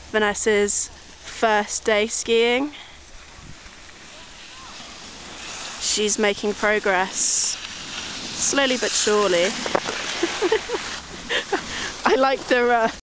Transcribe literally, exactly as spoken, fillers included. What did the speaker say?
Vanessa's first day skiing. She's making progress, slowly but surely. I like the uh,